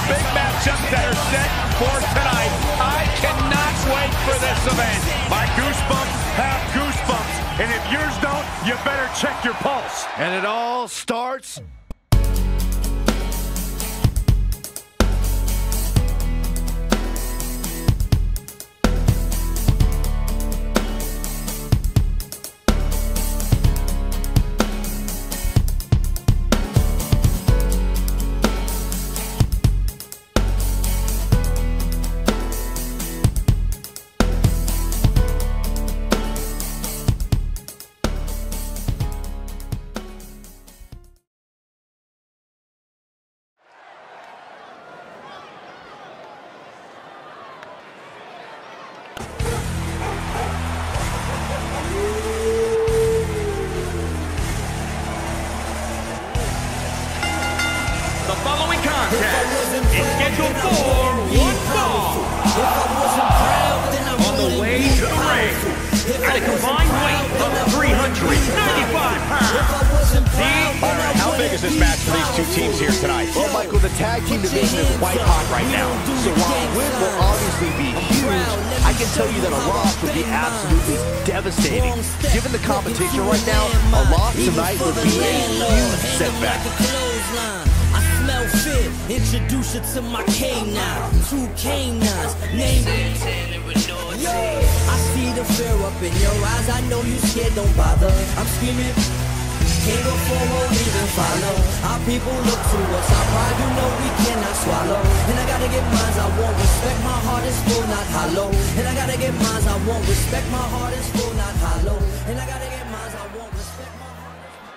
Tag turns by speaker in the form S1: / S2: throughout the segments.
S1: big matchups that are set for tonight. I cannot wait for this event. My goosebumps have goosebumps. And if yours don't, you better check your pulse.
S2: And it all starts...
S1: is scheduled for one fall. On the way to the ring, at a combined weight of 395 pounds. Byron, how big is this match for these two teams here tonight?
S2: Well, Michael, the tag team division is white hot right now. So while a win will obviously be huge, I can tell you that a loss would be absolutely devastating. Given the competition right now, a loss tonight would be a huge setback.
S3: Smell fit, introduce you to my K9, 2 canines, named Yo, I see the fear up in your eyes, I know you scared, don't bother. I'm screaming, can't go forward, even follow. Our people look to us, our pride, you know we cannot swallow. And I gotta get mines, I want respect, my heart is full, not hollow. And I gotta get mines, I want respect, my heart is full, not hollow. And I gotta get mines, I want respect, my heart is full.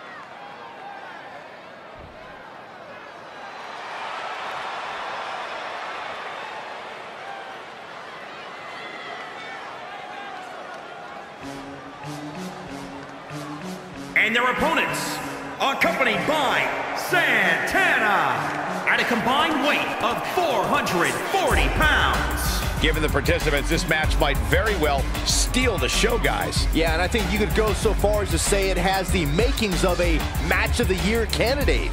S1: And their opponents, accompanied by Santana, at a combined weight of 440 pounds. Given the participants, this match might very well steal the show, guys.
S2: Yeah, and I think you could go so far as to say it has the makings of a Match of the Year candidate.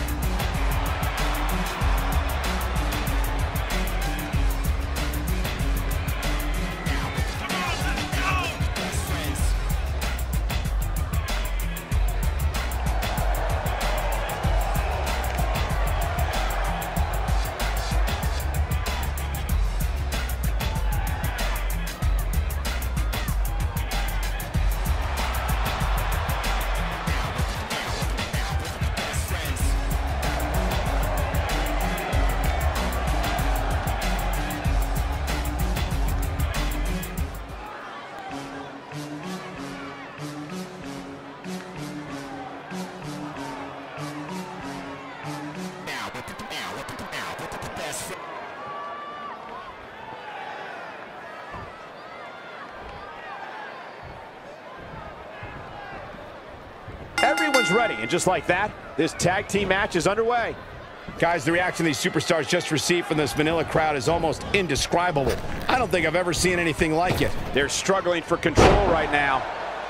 S1: Everyone's ready, and just like that, this tag team match is underway. Guys, the reaction these superstars just received from this Manila crowd is almost indescribable. I don't think I've ever seen anything like it. They're struggling for control right now.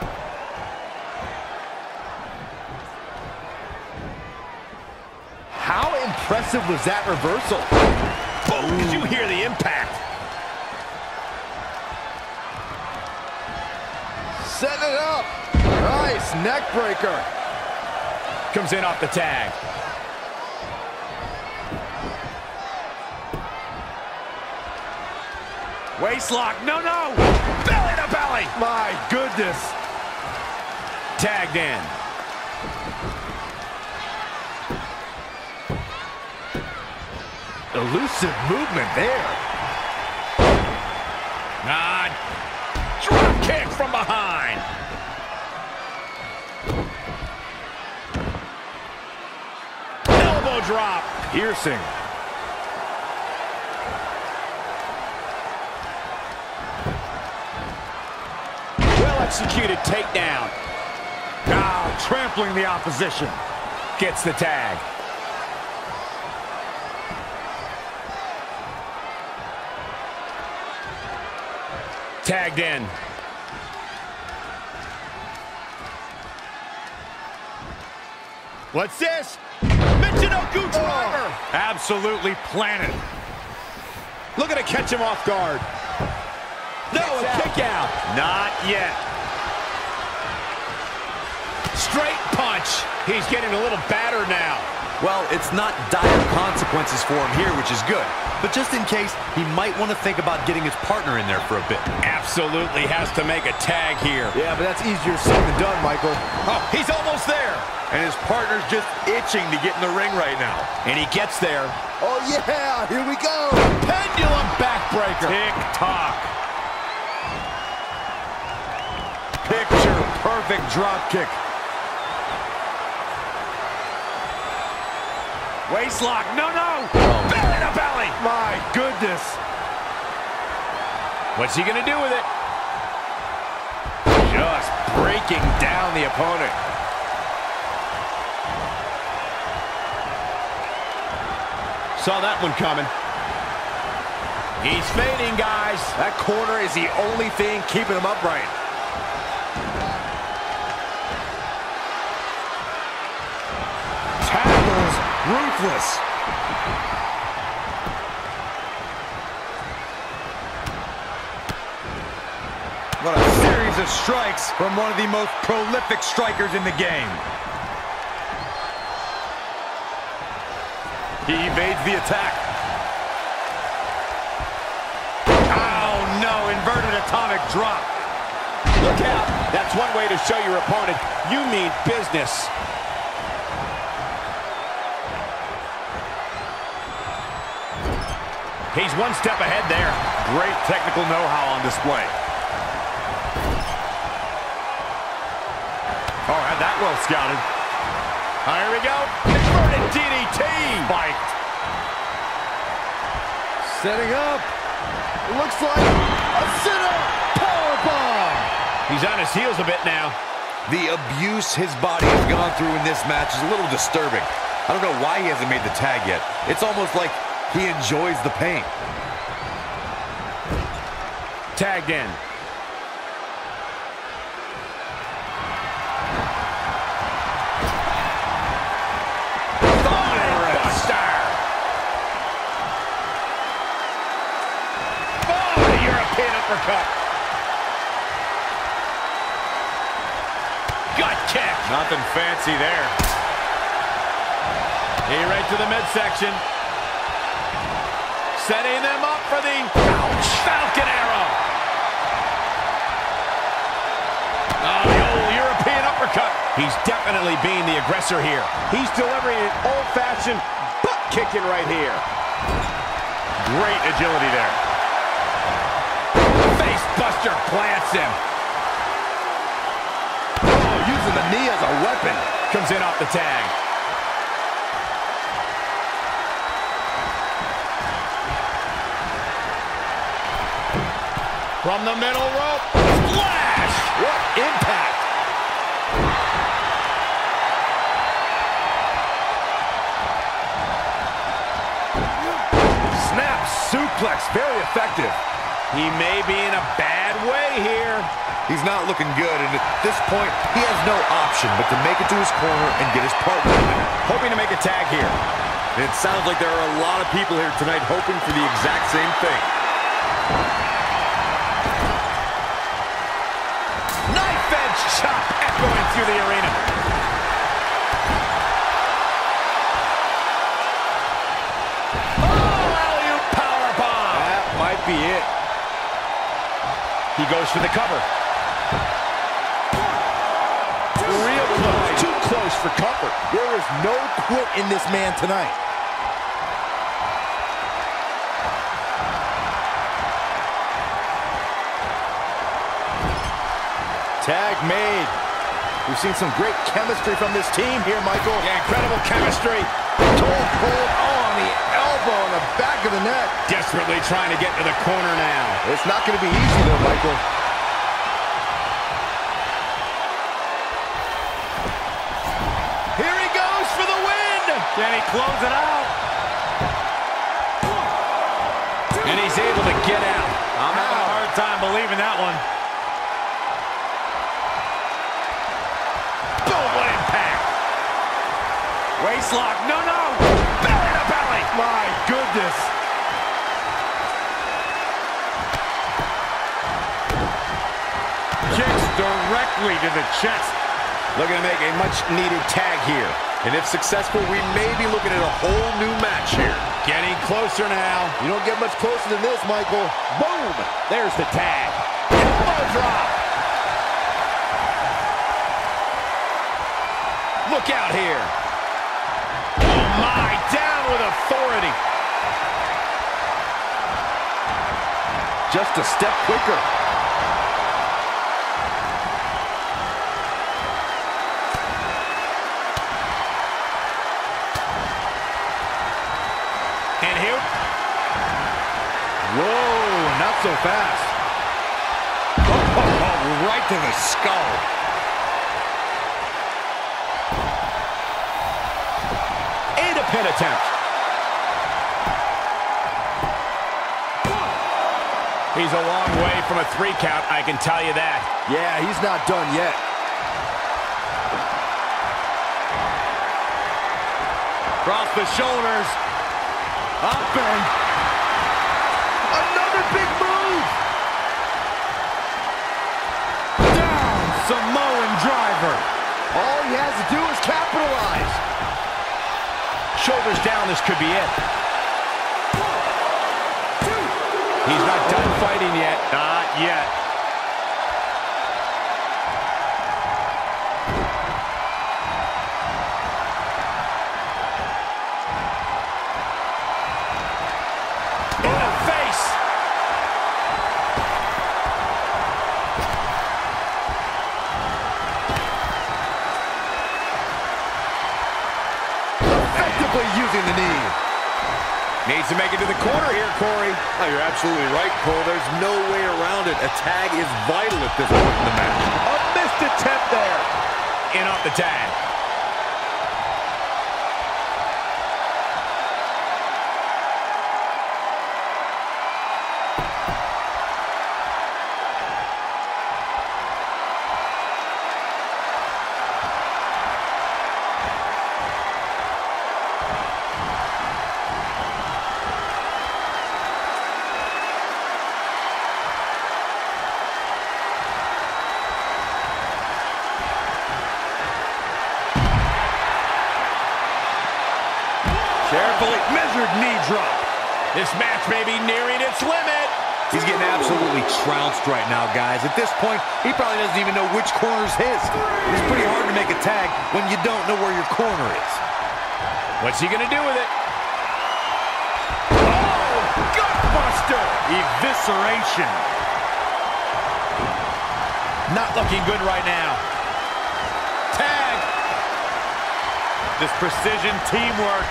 S2: How impressive was that reversal?
S1: Boom! Did you hear the impact?
S2: Setting it up. Nice neck breaker.
S1: Comes in off the tag. Waist lock. No, no. Belly to belly.
S2: My goodness.
S1: Tagged in.
S2: Elusive movement there.
S1: Drop kick from behind. Elbow drop.
S2: Piercing.
S1: Well-executed takedown.
S2: Now trampling the opposition.
S1: Gets the tag. Tagged in.
S2: What's this? Midget
S1: Michinoku driver.
S4: Absolutely planted.
S1: Looking to catch him off guard. No, a kick out.
S4: Not yet.
S1: Straight punch. He's getting a little battered now.
S2: Well, it's not dire consequences for him here, which is good. But just in case, he might want to think about getting his partner in there for a bit.
S1: Absolutely has to make a tag here.
S2: Yeah, but that's easier said than done, Michael.
S1: Oh, he's almost there.
S4: And his partner's just itching to get in the ring right now.
S1: And he gets there.
S2: Oh, yeah, here we go.
S1: Pendulum backbreaker.
S4: Tick-tock. Picture-perfect drop kick. Waistlock, no. Belly to belly. My goodness.
S1: What's he gonna do with it? Just breaking down the opponent. Saw that one coming. He's fading, guys.
S4: That corner is the only thing keeping him upright. Tackles ruthless. What a series of strikes from one of the most prolific strikers in the game. He evades the attack. Oh no, inverted atomic drop.
S1: Look out. That's one way to show your opponent you mean business. He's one step ahead there.
S4: Great technical know-how on display. Oh, had that well scouted.
S1: Here we go. Inverted DDT.
S4: Spiked.
S2: Setting up. It looks like a sit-up powerbomb.
S1: He's on his heels a bit now.
S4: The abuse his body has gone through in this match is a little disturbing. I don't know why he hasn't made the tag yet. It's almost like he enjoys the pain.
S1: Tagged in. Buster. Oh, the European uppercut. Gut kick.
S4: Nothing fancy there.
S1: Right to the midsection. Setting them up for the Falcon Arrow. Oh, the old European uppercut. He's definitely being the aggressor here. He's delivering an old-fashioned butt kicking right here.
S4: Great agility there.
S1: Face buster plants him.
S2: Oh, using the knee as a weapon.
S1: Comes in off the tag. From the middle rope, splash! What impact!
S4: Snap suplex, very effective.
S1: He may be in a bad way here.
S4: He's not looking good, and at this point, he has no option but to make it to his corner and get his partner in there.
S1: Hoping to make a tag here.
S4: It sounds like there are a lot of people here tonight hoping for the exact same thing.
S1: Chop echoing through the arena. Oh, alley-oop powerbomb.
S4: That might be it.
S1: He goes for the cover. Real close. Too close for comfort.
S2: There is no quit in this man tonight. Tag made. We've seen some great chemistry from this team here, Michael.
S1: Yeah, incredible chemistry.
S2: Toe hold on the elbow on the back of the neck.
S1: Desperately trying to get to the corner now.
S2: It's not going to be easy though, Michael.
S1: Here he goes for the win.
S4: Can he close it out?
S1: And he's able to get out.
S4: I'm having a hard time believing that one.
S1: face lock. No, no. Belly to belly.
S2: My goodness.
S1: Kicks directly to the chest.
S4: Looking to make a much-needed tag here. And if successful, we may be looking at a whole new match here.
S1: Getting closer now.
S2: You don't get much closer than this, Michael.
S1: Boom! There's the tag. Elbow drop. Look out here. Oh my, down with authority.
S2: Just a step quicker.
S1: And here.
S2: Whoa, not so fast.
S1: Oh, right to the skull. And a pin attempt. He's a long way from a 3 count, I can tell you that.
S2: Yeah, he's not done yet.
S1: Across the shoulders. Up and
S2: Another big move.
S1: down. Samoan driver.
S2: All he has to do is capitalize.
S1: Shoulders down, this could be it. He's not done fighting yet. Not yet. In the face.
S2: Effectively using the knee.
S1: Needs to make it to the corner here, Corey.
S4: Oh, you're absolutely right, Cole. There's no way around it. A tag is vital at this point in the match.
S1: A missed attempt there. In off the tag. Carefully measured knee drop. This match may be nearing its limit.
S4: He's getting absolutely trounced right now, guys. At this point, he probably doesn't even know which corner's his. It's pretty hard to make a tag when you don't know where your corner is.
S1: What's he gonna do with it? Oh, gutbuster! Evisceration. Not looking good right now. Tag. This precision teamwork.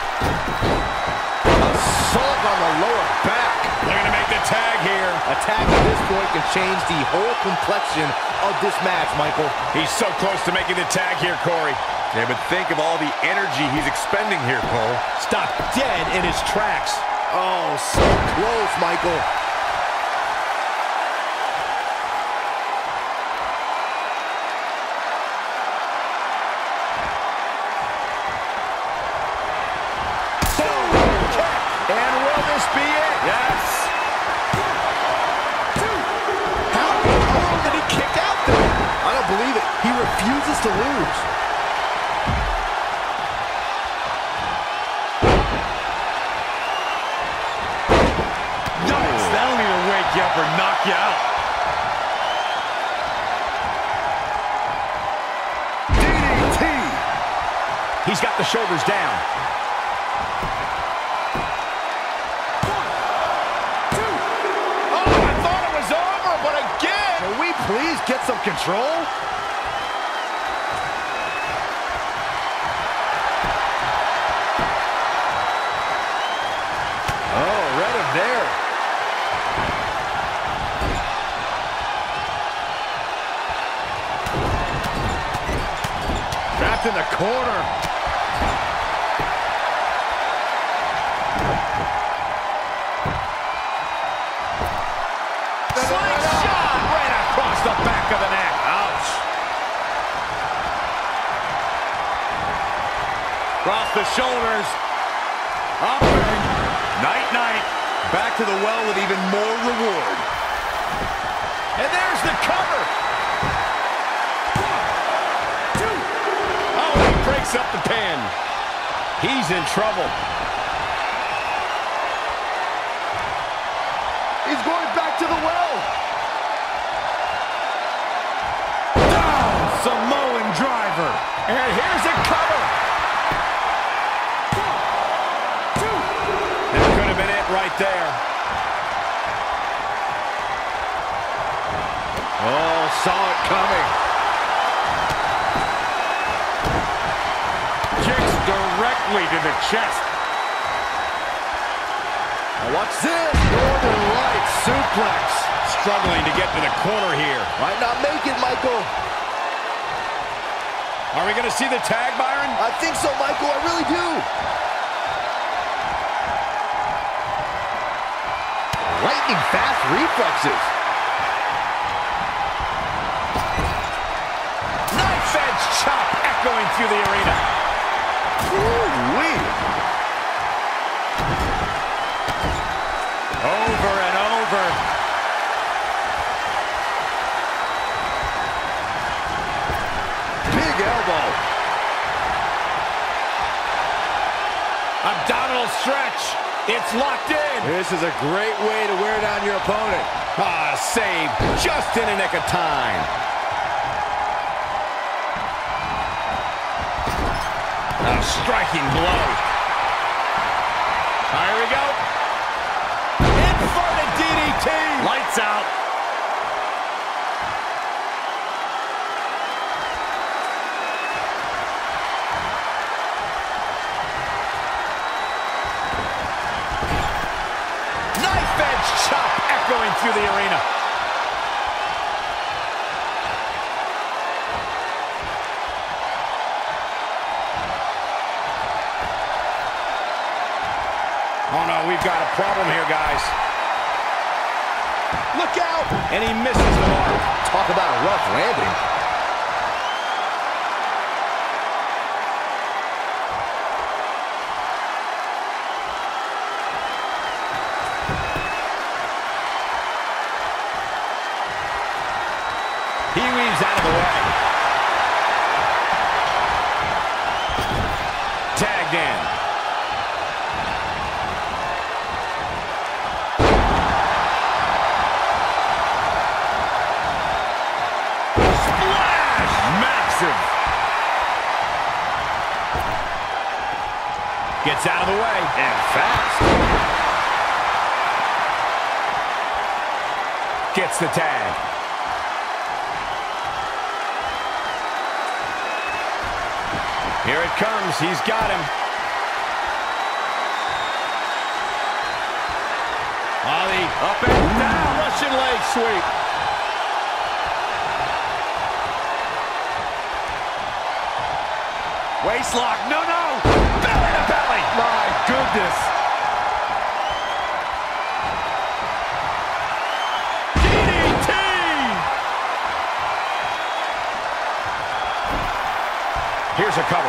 S2: Assault on the lower back.
S1: Looking to make the tag here.
S2: A tag at this point can change the whole complexion of this match, Michael.
S1: He's so close to making the tag here, Corey.
S4: Yeah, but think of all the energy he's expending here, Cole.
S1: Stopped dead in his tracks.
S2: Oh, so close, Michael.
S1: And will this be it? Yes.
S2: How in the world did he kick out there? I don't believe it. He refuses to lose.
S1: Nice. That'll either wake you up or knock you out.
S2: DDT.
S1: He's got the shoulders down.
S2: Can we please get some control? Oh, read him there. Trapped in the corner.
S1: The back of the neck. Ouch.
S4: Across the shoulders. Up and night-night. Back to the well with even more reward. And there's the cover. 1, 2. Oh, he breaks up the pin. He's in trouble. He's going back to the well. Down, Samoan driver. And here's a cover. 1, 2. That could have been it right there. Oh, saw it coming. Kicks directly to the chest. Now watch this. Northern Lights suplex. Struggling to get to the corner here.
S2: Might not make it, Michael.
S4: Are we going to see the tag, Byron?
S2: I think so, Michael. I really do. Lightning fast reflexes.
S4: Knife edge chop echoing through the arena. Ooh-wee. Over and over. Big elbow. Abdominal stretch. It's locked in.
S2: This is a great way to wear down your opponent.
S4: Ah, save just in the nick of time. A striking blow. Here we go. Inverted DDT. Lights out. Knife edge chop echoing through the arena. Oh no, we've got a problem here, guys. Look out! And he misses the mark.
S2: Talk about a rough landing.
S4: He weaves out of the way. Tagged in. Gets out of the way. And fast. Gets the tag. Here it comes. He's got him. Ollie up and down. Russian leg sweep. Waistlock. No, no. Belly to belly. My goodness. DDT. Here's a cover.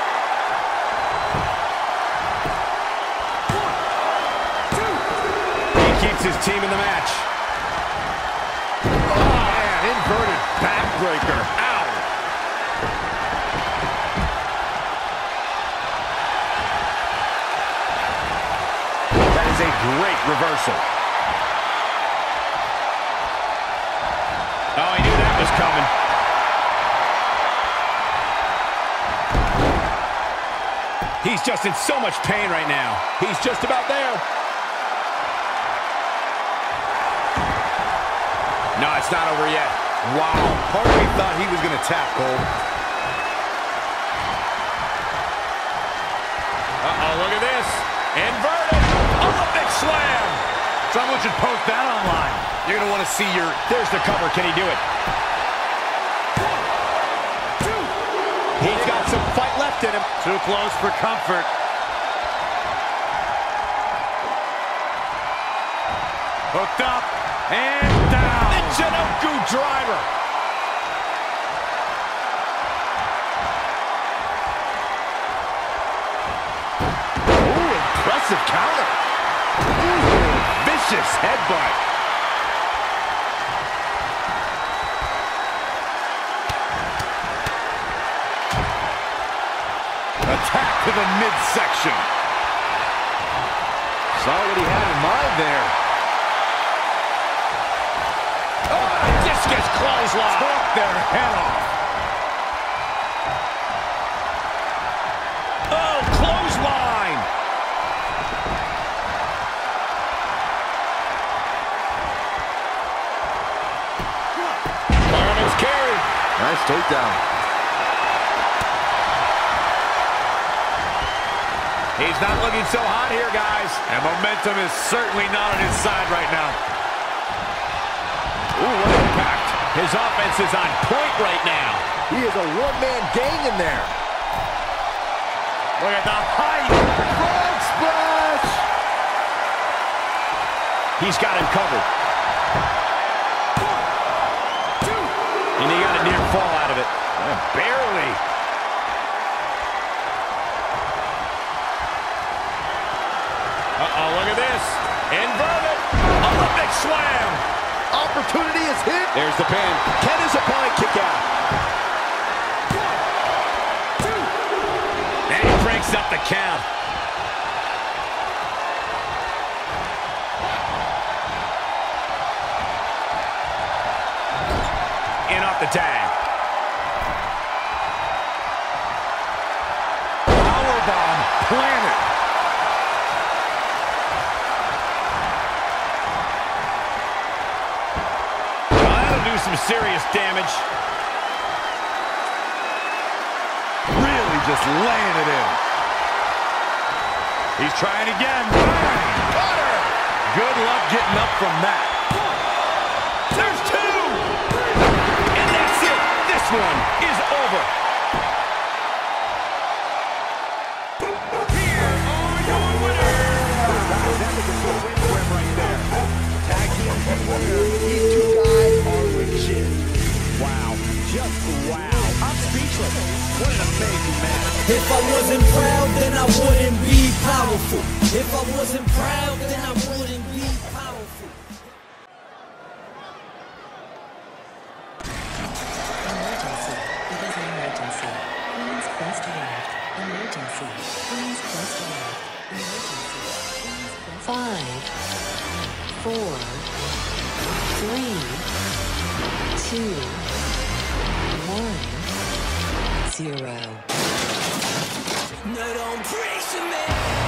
S4: 1, 2. He keeps his team in the match. Oh, man. Inverted backbreaker. Ow. A great reversal. Oh, he knew that was coming. He's just in so much pain right now. He's just about there. No, it's not over yet. Wow. Part of me thought he was going to tap, Cole. Uh-oh, look at this. Inverted. Olympic slam. Someone should post that online. You're going to want to see your... There's the cover. Can he do it? 1, 2. He's got some fight left in him. Too close for comfort. Hooked up. And down. The Chinoku driver. vicious headbutt. Attack to the midsection. Saw what he had in mind there. Oh, discus clothesline. Took their head off. Oh, clothesline. Fireman's carry.
S2: Nice takedown.
S4: He's not looking so hot here, guys. And momentum is certainly not on his side right now. Ooh, what impact. His offense is on point right now.
S2: He is a one-man gang in there.
S4: Look at the height.
S2: Frog splash!
S4: He's got him covered. 1, 2. And he got a near fall out of it. Barely. Uh-oh, look at this. Inverted. Olympic slam.
S2: Opportunity is hit.
S4: There's the pin. Can his opponent kick out? 1, 2. And he breaks up the count. In off the tag. Powerbomb planted. Some serious damage. Really just laying it in. He's trying again. Butter. Good luck getting up from that. 1. There's 2. And that's it. This one is over. Here are your winners. That was a good win for him right there.
S2: Tag team winner. These two guys are legit.
S4: Wow. Just wow. I'm speechless. What an amazing match.
S3: If I wasn't proud, then I wouldn't be powerful. If I wasn't proud, then I wouldn't be powerful.
S5: Emergency. It is an emergency. Please press alert. Emergency. Please press alert. Emergency. Please press 5, 4, 3, 2, 1, 0.
S3: No, don't preach to me.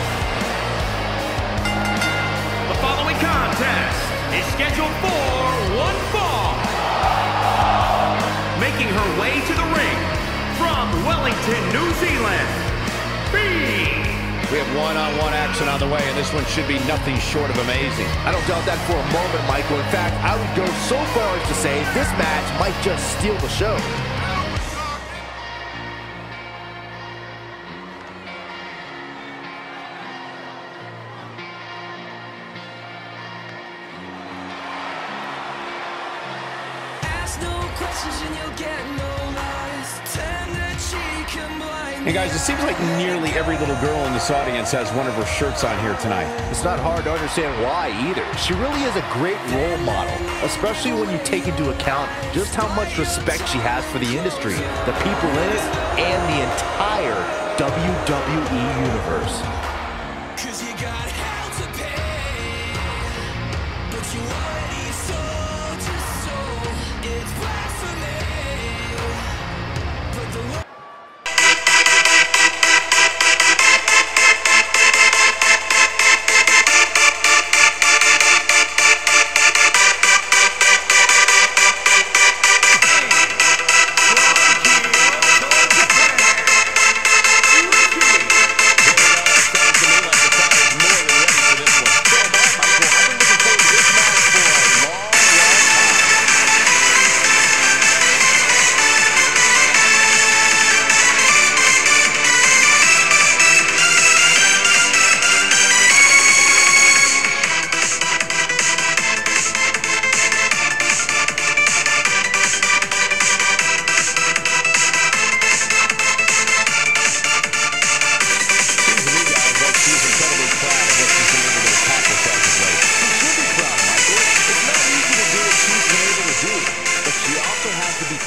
S1: The following contest is scheduled for one fall. Making her way to the ring from Wellington, New Zealand, Bea.
S4: We have one-on-one action on the way, and this one should be nothing short of amazing.
S2: I don't doubt that for a moment, Michael. In fact, I would go so far as to say this match might just steal the show.
S6: Hey guys, it seems like nearly every little girl in this audience has one of her shirts on here tonight.
S2: It's not hard to understand why either. She really is a great role model, especially when you take into account just how much respect she has for the industry, the people in it, and the entire WWE Universe.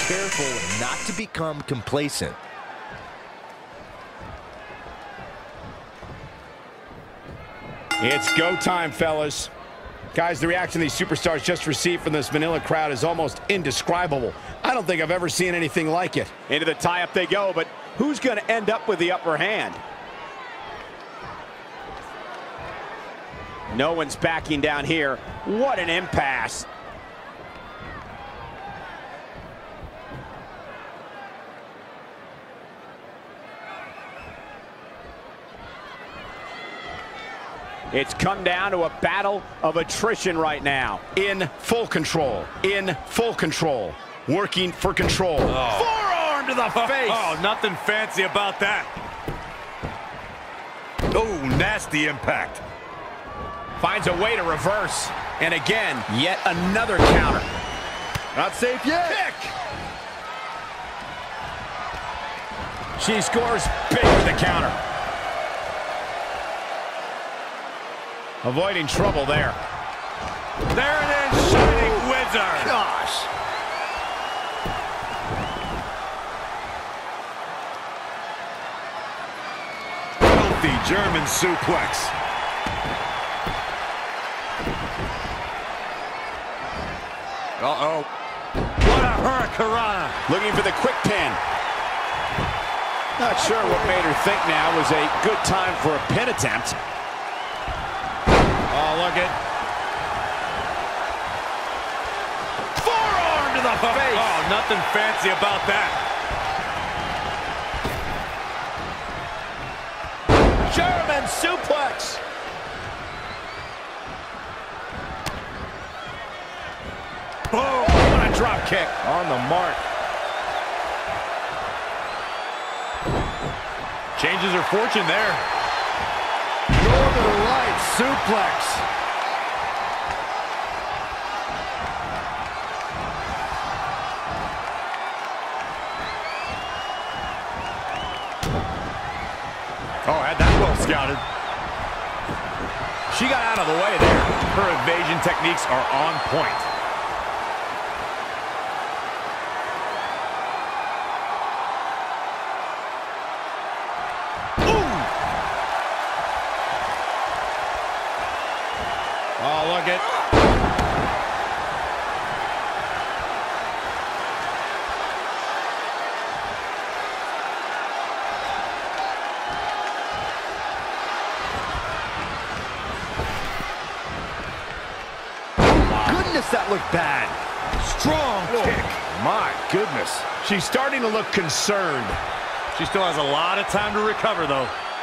S2: careful not to become complacent.
S6: It's go time, fellas. Guys, the reaction these superstars just received from this Manila crowd is almost indescribable. I don't think I've ever seen anything like it.
S4: Into the tie-up they go, but who's going to end up with the upper hand? No one's backing down here. What an impasse. It's come down to a battle of attrition right now.
S6: In full control. In full control. Working for control.
S4: Oh.
S6: Forearm to the face.
S7: Oh, nothing fancy about that. Oh, nasty impact.
S6: Finds a way to reverse. And again, yet another counter.
S2: Not safe yet.
S6: Kick. She scores big with the counter. Avoiding trouble there.
S7: There it is, Shining Wizard.
S2: Gosh.
S7: Healthy German suplex. Uh-oh. What a hurricanrana.
S6: Looking for the quick pin. Not sure what made her think now was a good time for a pin attempt. Oh, look at. Forearm to the face.
S7: Oh, nothing fancy about that.
S6: German suplex.
S7: Boom.
S6: What a drop kick.
S7: On the mark. Changes her fortune there.
S2: Northern Light suplex.
S7: Oh, had that well scouted.
S6: She got out of the way there.
S7: Her evasion techniques are on point.
S6: Oh, look at.
S2: Goodness, that looked bad.
S7: Strong kick. My goodness.
S6: She's starting to look concerned.
S7: She still has a lot of time to recover, though.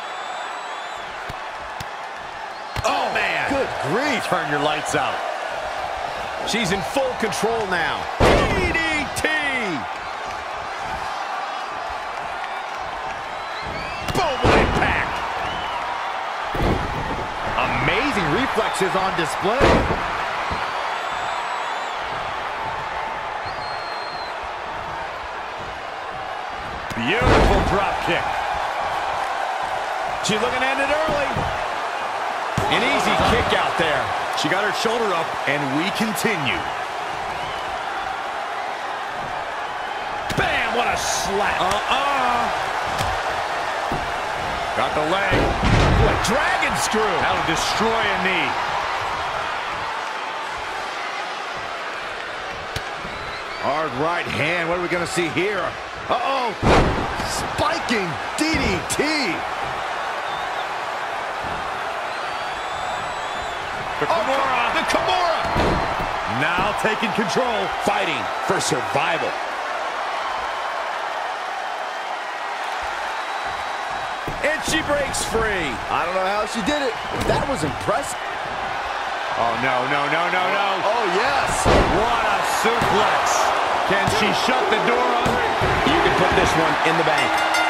S6: Oh, man.
S2: Good grief.
S7: Turn your lights out.
S6: She's in full control now. DDT. Boom, impact.
S2: Amazing reflexes on display.
S7: Beautiful drop kick.
S6: She's looking to end it early. An easy kick out there.
S7: She got her shoulder up, and we continue.
S6: Bam, what a slap.
S7: Got the leg.
S6: What a dragon screw.
S7: That'll destroy a knee.
S2: Hard right hand. What are we going to see here? Uh-oh. Spiking DDT.
S7: The Kimura.
S6: The Kimura.
S7: Now taking control.
S6: Fighting for survival. And she breaks free.
S2: I don't know how she did it. That was impressive.
S7: Oh, no, no, no, no, no.
S2: Oh, yes.
S7: What a suplex. Can she shut the door on her?
S6: You can put this one in the bank.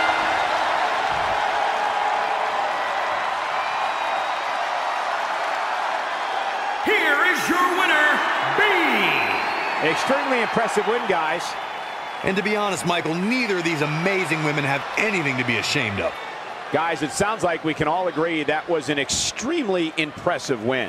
S1: Here is your winner, Bea.
S4: Extremely impressive win, guys.
S8: And to be honest, Michael, neither of these amazing women have anything to be ashamed of.
S4: Guys, it sounds like we can all agree that was an extremely impressive win.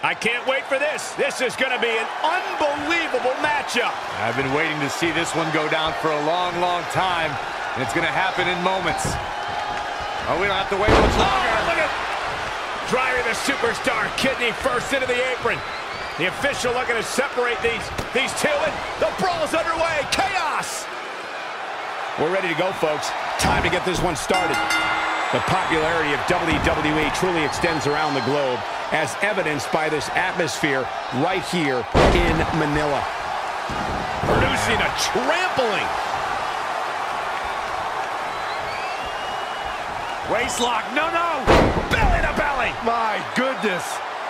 S6: I can't wait for this. This is going to be an unbelievable matchup.
S7: I've been waiting to see this one go down for a long, long time, and it's going to happen in moments. Oh, we don't have to wait much longer.
S6: Oh, look at driving the superstar kidney first into the apron. The official looking to separate these two, and the brawl's underway. Chaos. We're ready to go, folks. Time to get this one started. The popularity of WWE truly extends around the globe, as evidenced by this atmosphere right here in Manila. Producing a trampling.
S7: Waist lock, no!
S6: Belly to belly.
S7: My goodness.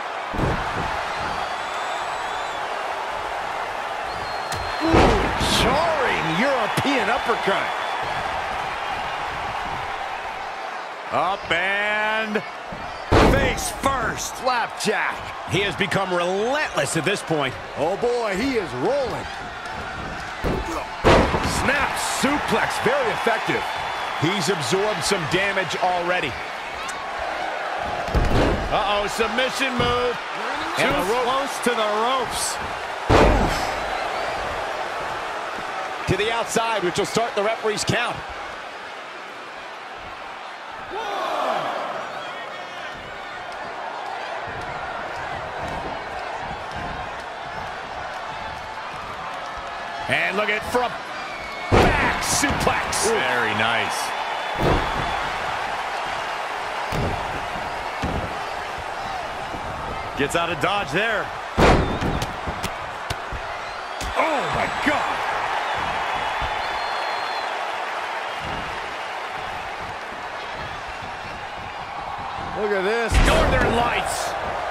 S6: Ooh, jarring European uppercut.
S7: Up and face first.
S6: Flapjack. He has become relentless at this point.
S2: Oh boy, he is rolling.
S6: Snap suplex, very effective. He's absorbed some damage already. Uh-oh, submission move.
S7: And the close to the ropes.
S6: To the outside, which will start the referee's count. And look at from back suplex.
S7: Ooh. Very nice. Gets out of dodge there.
S6: Oh my God.
S7: Look at this.
S6: Northern Lights.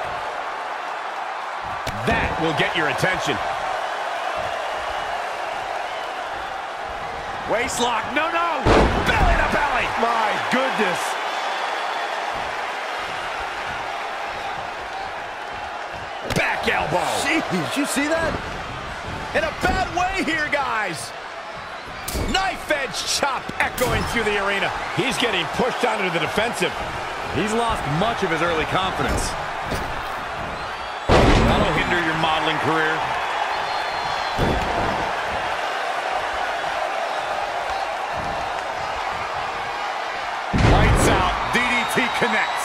S6: That will get your attention.
S7: Waist lock, no!
S6: Belly to belly.
S7: My goodness.
S6: Back elbow.
S2: Jeez, did you see that?
S6: In a bad way here, guys. Knife edge chop echoing through the arena. He's getting pushed onto the defensive.
S7: He's lost much of his early confidence. That'll hinder your modeling career. Lights out. DDT connects.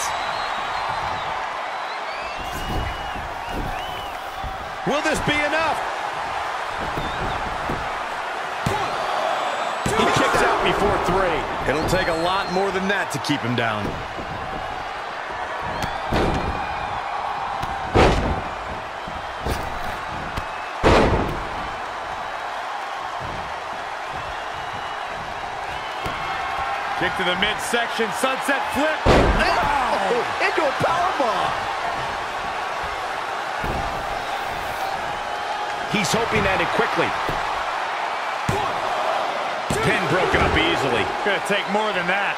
S6: Will this be enough? He kicks out before 3.
S7: It'll take a lot more than that to keep him down. Kick to the midsection, sunset flip.
S2: Oh, into a powerbomb.
S6: He's hoping that it quickly. Pin broken up easily.
S7: Gonna take more than that.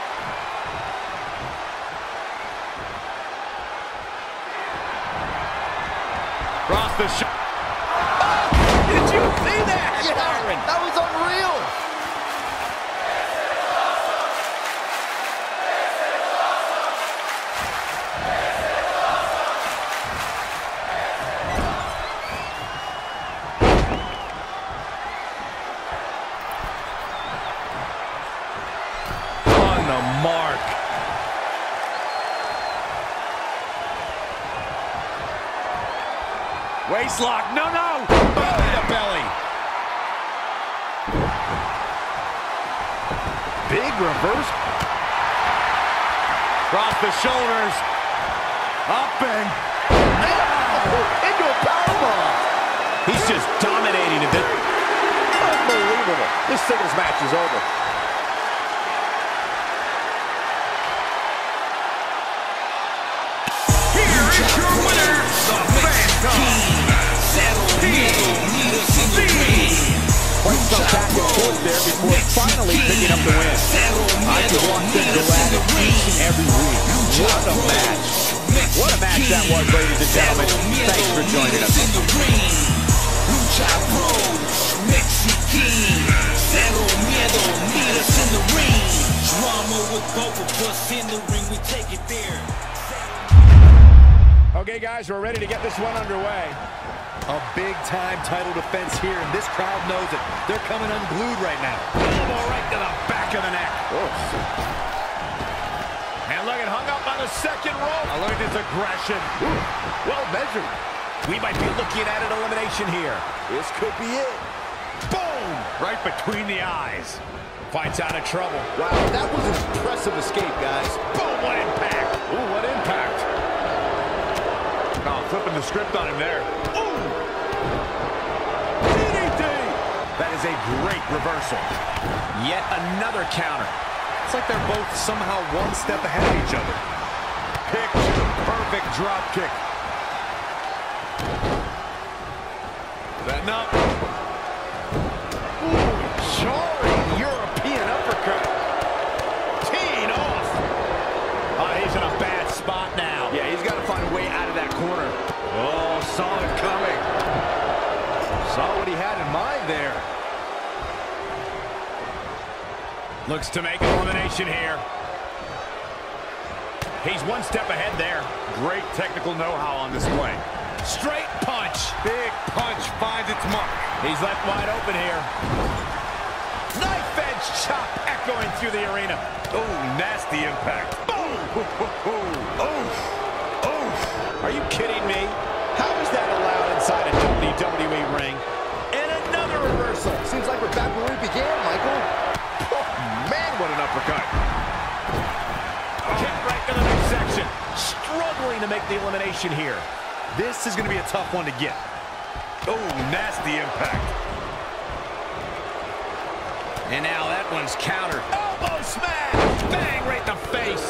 S7: Cross the shot.
S6: Did you see that?
S2: Yeah, that was unreal.
S6: Mark.
S7: Waist lock, no!
S6: Belly to belly.
S2: Big reverse.
S7: Cross the shoulders. Up and
S2: Into a powerbomb.
S6: He's just dominating a bit.
S2: Unbelievable. This singles match is over. Quite some back and forth there before finally picking up the win. I could watch them go at it each and every week. What a match. What a match that was, ladies and gentlemen. Thanks for joining us.
S3: Lucha Bro, Mexican, Cero Miedo, meet us in the ring. Drama with both of us in the ring, we take it there.
S6: Okay, guys, we're ready to get this one underway.
S8: A big-time title defense here, and this crowd knows it. They're coming unglued right now.
S6: Elbow right to the back of the neck. And look, it hung up on the second rope.
S7: Look at this aggression.
S2: Well measured.
S1: We might be looking at an elimination here.
S2: This could be it.
S6: Boom! Right between the eyes. Fight's out of trouble.
S2: Wow, that was an impressive escape, guys.
S6: Boom, what impact.
S7: Ooh, what impact. Oh, flipping the script on him there.
S6: Ooh! DDT! That is a great reversal.
S1: Yet another counter.
S8: It's like they're both somehow one step ahead of each other.
S7: Picture perfect drop kick. Setting up.
S6: Ooh, jarring European uppercut. Teeing off. Oh, he's in a bad spot now.
S2: Yeah, he's got to find a way out of that corner.
S7: Oh, saw it coming.
S2: Saw what he had in mind there.
S6: Looks to make an elimination here. He's one step ahead there.
S7: Great technical know-how on display.
S6: Straight punch.
S7: Big punch finds its mark.
S6: He's left wide open here. Knife edge chop echoing through the arena.
S7: Oh, nasty impact.
S6: Boom!
S7: Oof.
S1: Are you kidding me? How is that allowed inside a WWE ring?
S6: And another reversal.
S2: Seems like we're back where we began, Michael.
S6: Oh, man, what an uppercut. Kick right to the midsection. Struggling to make the elimination here.
S8: This is going to be a tough one to get.
S7: Oh, nasty impact.
S1: And now that one's countered.
S6: Elbow smash. Bang right in the face.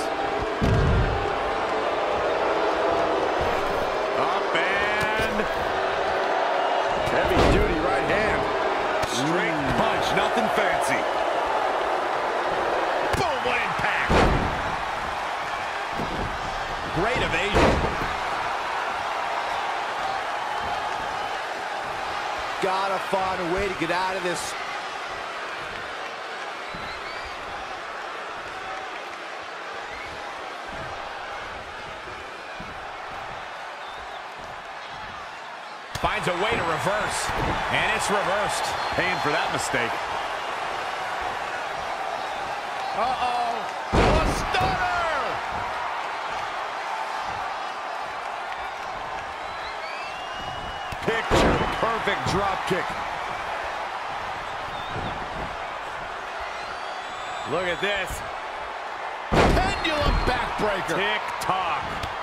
S7: Up and
S2: Heavy duty right hand.
S7: straight punch, nothing fancy.
S6: Boom, what impact. Great evasion.
S2: Gotta find a way to get out of this.
S6: Finds a way to reverse. And it's reversed.
S7: Paying for that mistake.
S6: Uh-oh. A stunner!
S7: Picture perfect drop kick. Look at this.
S6: Pendulum backbreaker.
S7: Tick-tock.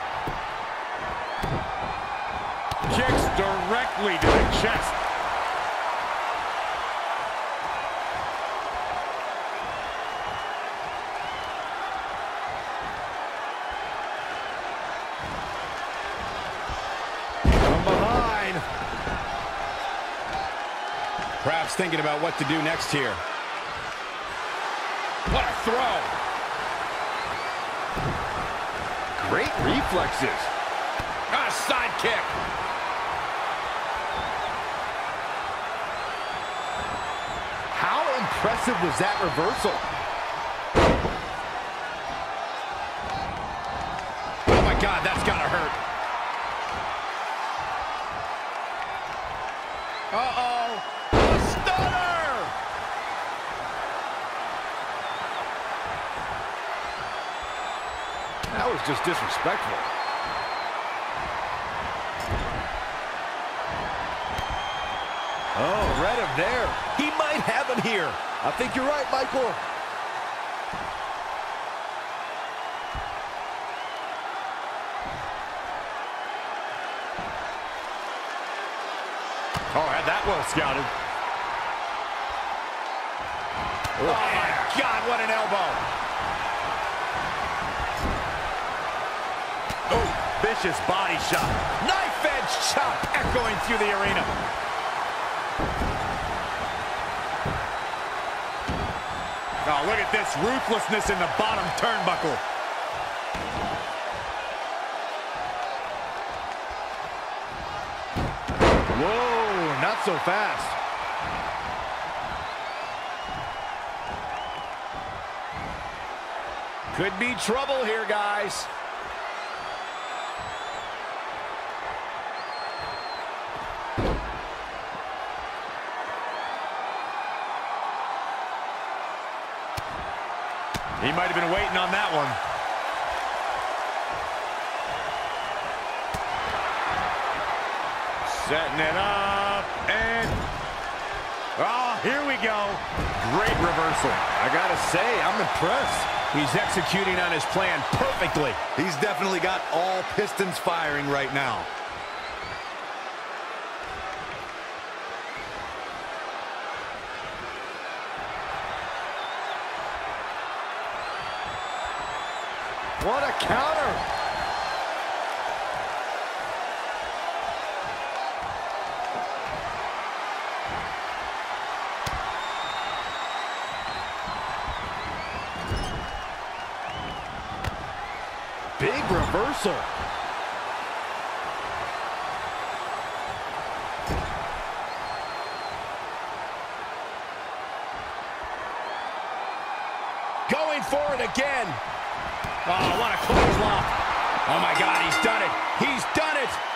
S7: Kicks directly to the chest.
S6: From behind.
S1: Perhaps thinking about what to do next here.
S6: What a throw.
S2: Great reflexes.
S6: A side kick.
S2: How impressive was that reversal?
S6: Oh my God, that's gotta hurt. Uh-oh. A stunner!
S2: That was just disrespectful. Oh, read him there. He might have him here. I think you're right, Michael.
S7: Oh, had that well scouted.
S6: Oh my God, what an elbow.
S7: Oh, vicious body shot.
S6: Knife edge chop echoing through the arena.
S7: Oh, look at this ruthlessness in the bottom turnbuckle.
S2: Whoa, not so fast.
S6: Could be trouble here, guys. He might have been waiting on that one. Setting it up, and... oh, here we go.
S7: Great reversal. I gotta say, I'm impressed.
S6: He's executing on his plan perfectly.
S8: He's definitely got all pistons firing right now.
S2: What a counter! Big reversal.
S6: Going for it again. Oh, what a close lock. Oh, my God, he's done it. He's done it.